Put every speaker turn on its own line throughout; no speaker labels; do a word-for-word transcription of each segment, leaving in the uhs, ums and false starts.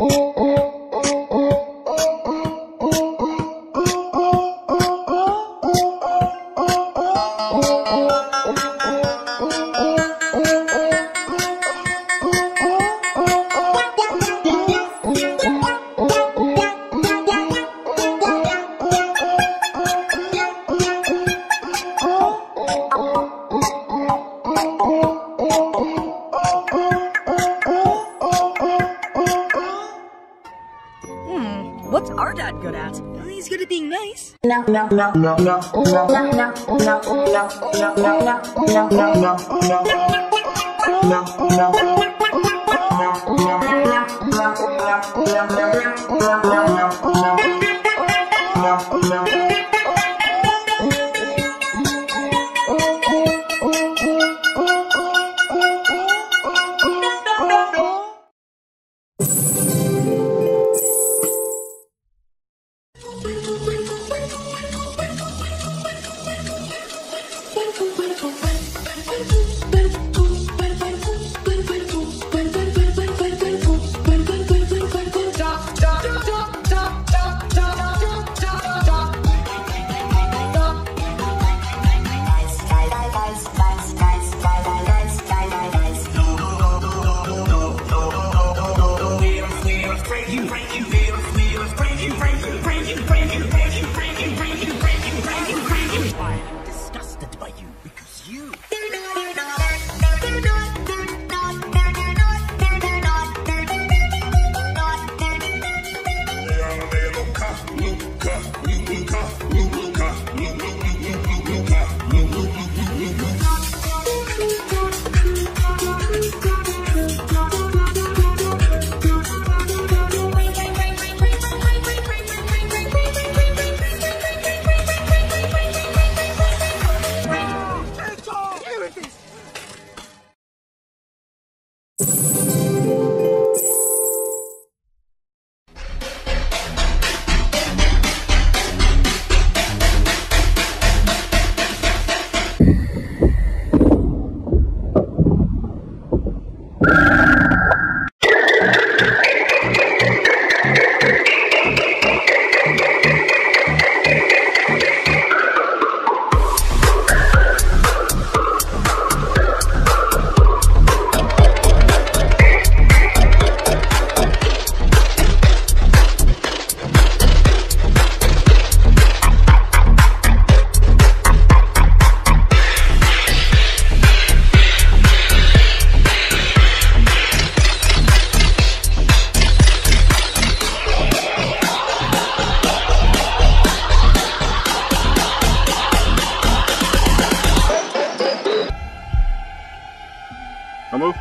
What's our dad good at? Well, he's good at being nice.
No, no, no, no, no, no, no, no, no, no, no, no, no, no, no, no.
Move.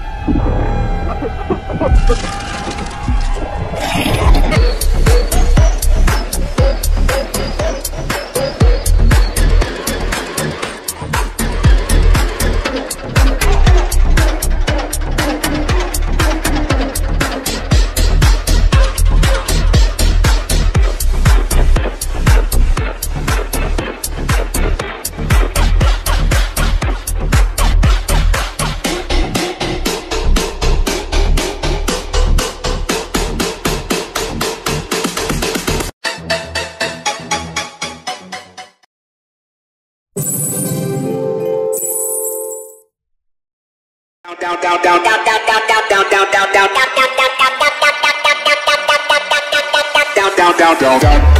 Down, down, down, down, down, down, down, down, down, down, down, down, down, down, down, down, down, down, down,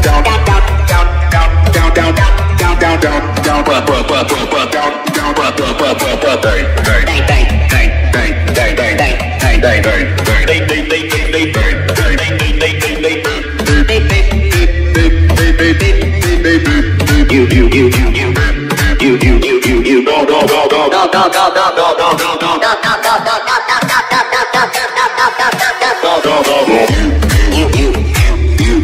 you, you, you, you, you. You, you, you, you, you, go, go, go, go, go, go, go, go, go, go, go, go, go, go, go, go, go, go, you, you, you,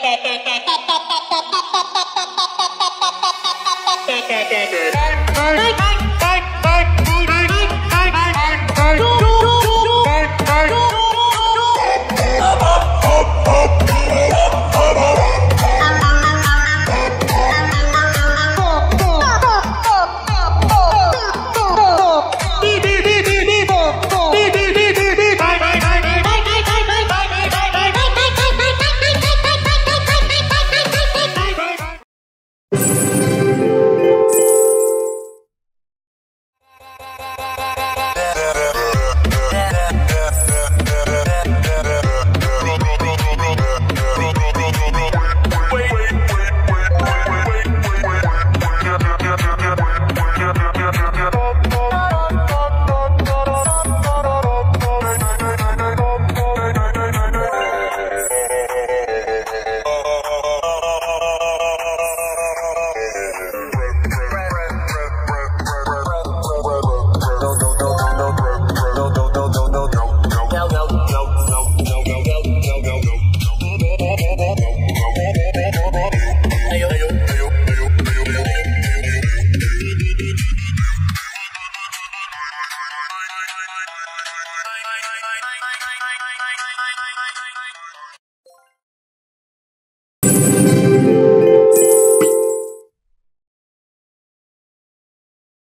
You